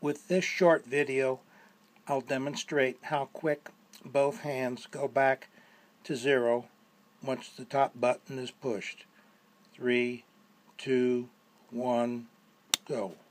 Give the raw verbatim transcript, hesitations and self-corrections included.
With this short video, I'll demonstrate how quick both hands go back to zero once the top button is pushed. Three, two, one, go.